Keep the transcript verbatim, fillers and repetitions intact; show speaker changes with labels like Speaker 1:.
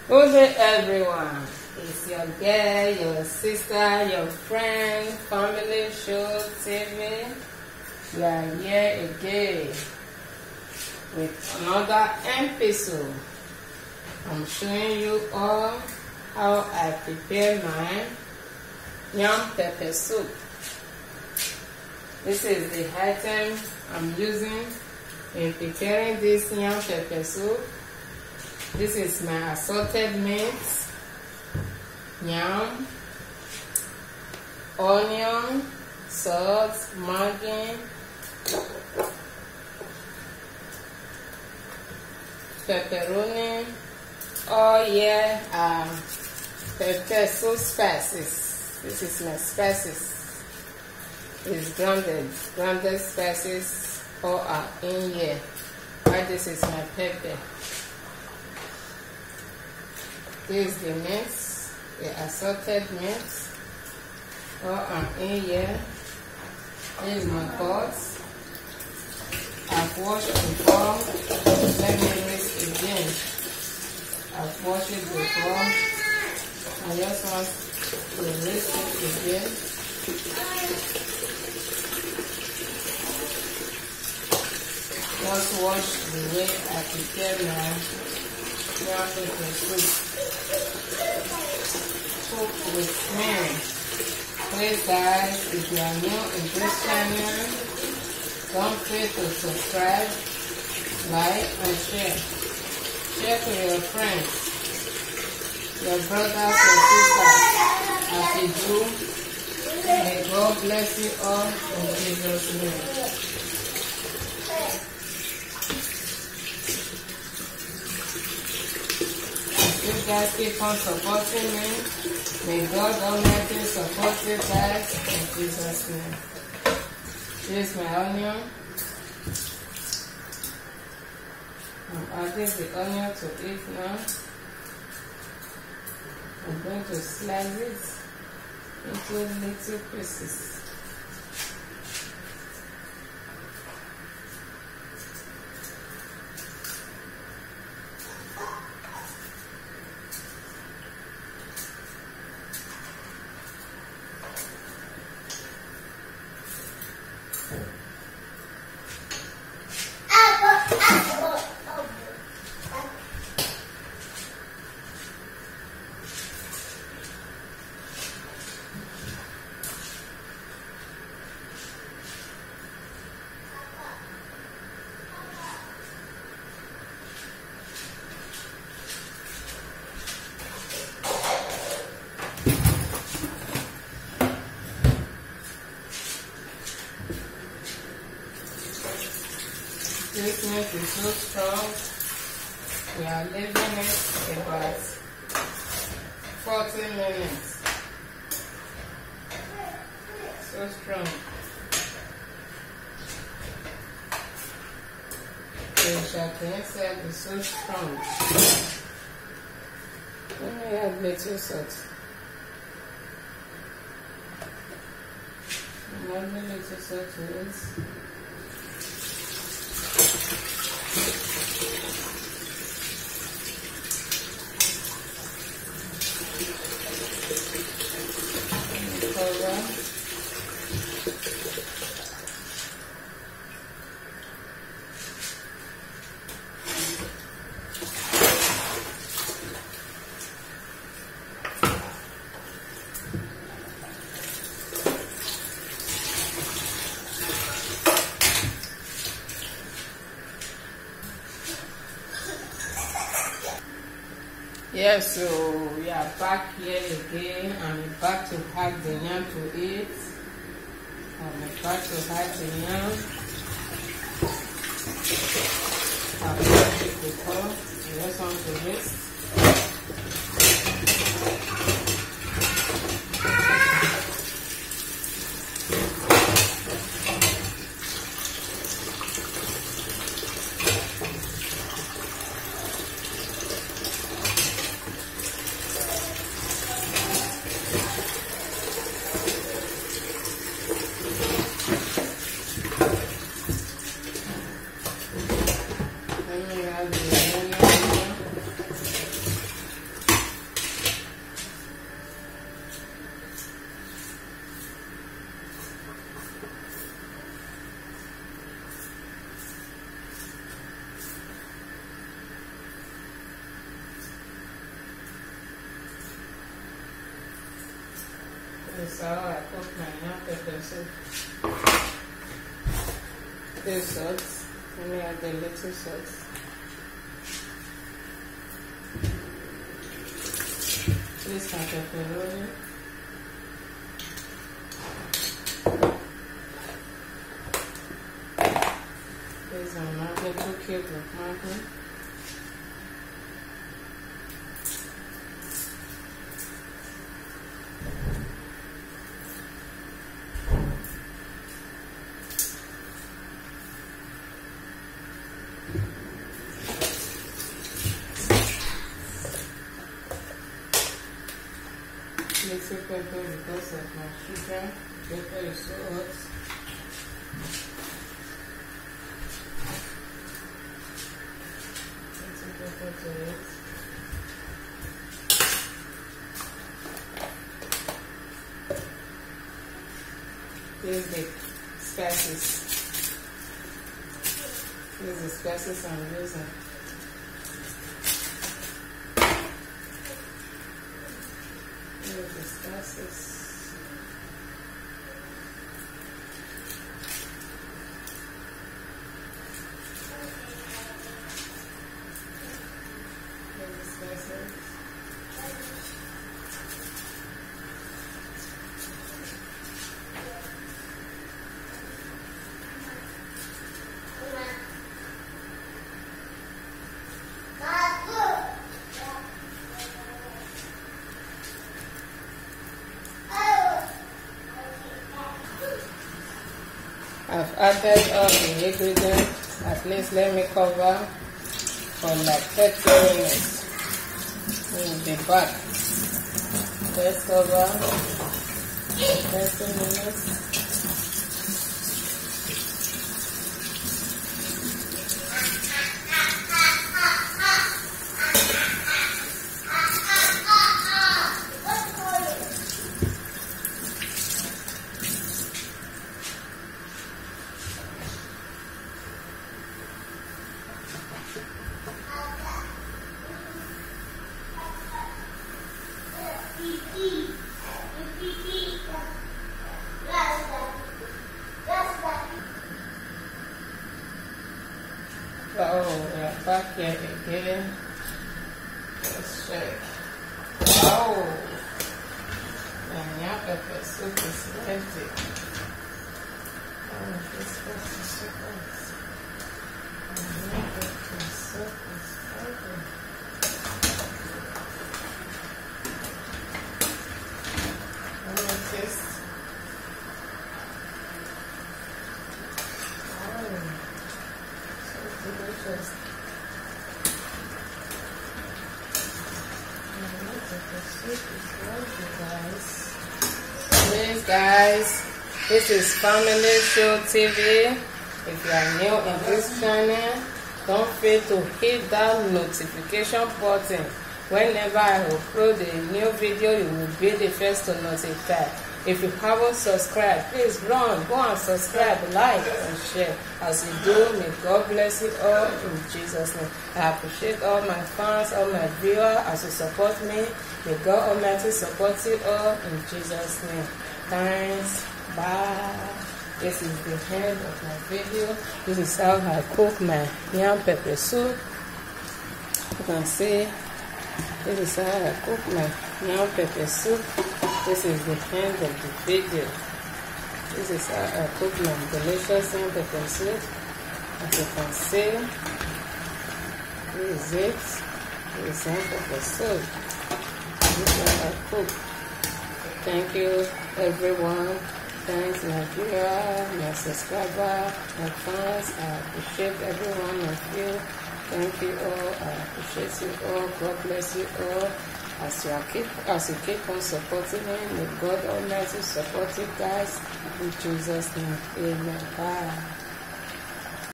Speaker 1: Good day, everyone. It's your girl, your sister, your friend, family show T V. We are here again with another episode. I'm showing you all how I prepare my yam pepper soup. This is the item I'm using in preparing this yam pepper soup. This is my assorted meat, yam, onion, salt, maggi, pepperoni, oil, and pepper soup spices. This is my spices. It's grounded, grounded spices all are in here. But this is my pepper. This is the meat, the assorted meat. All are in here. This is my pot. I've washed before. Let me rinse again. I've washed it before. I just want to rinse it again. Just wash the way I prepare my yam pepper soup. Cook with me. Please guys, if you are new in this channel, don't forget to subscribe, like and share. Share to your friends, your brothers and sisters. As you do, may God bless you all in Jesus' name. You guys keep on supporting me. May God Almighty support you guys in Jesus' name. Here's my onion. I'm adding the onion to it now. I'm going to slice it into little pieces. This meat is so strong, we are leaving it about forty minutes. So strong. The shark inside is so strong. Let me add little salt. I'm adding little salt to it. Cover. Yes, so we are back here again. I'm about to add the yam to it. I'm about to add the yam. I've washed it before. I just want to mix. Let me add the onion. is how I cook my yam pepper soup. This salt. Let me add the little salt. This is my pepperoni. This is my maggi, two cubes of maggi. Little pepper because of my sugar. Pepper is so hot. Little pepper to it. Here's the spices. Here's the spices I'm using. Here's the spices. Here's the spices. I've added all the ingredients. At least let me cover for like thirty minutes. We'll be back. Let's cover thirty minutes. Oh, we're back here again. Let's check. Oh, the yam pepper soup is empty. Oh, this place is so hot. The yam pepper soup is empty. Let me taste. Delicious. Please guys, this is Family Show T V. If you are new in this channel, don't fail to hit that notification button. Whenever I upload a new video, you will be the first to notify. If you haven't subscribed, please run, go and subscribe, like and share. As you do, may God bless you all in Jesus' name. I appreciate all my fans, all my viewers as you support me. May God Almighty support you all in Jesus' name. Thanks. Bye. This is the end of my video. This is how I cook my yam pepper soup. You can see this is how I cook my yam pepper soup. This is the end of the video. This is how I cook my delicious yam pepper soup. As you can see, this is it. This is yam pepper soup. This is how I cook. Thank you, everyone. Thanks, my viewer, my subscriber, my fans. I appreciate every one of you. Thank you all. I appreciate you all. God bless you all. As you are keep, as you keep on supporting me, may God Almighty support you guys in Jesus' name. Amen. Bye.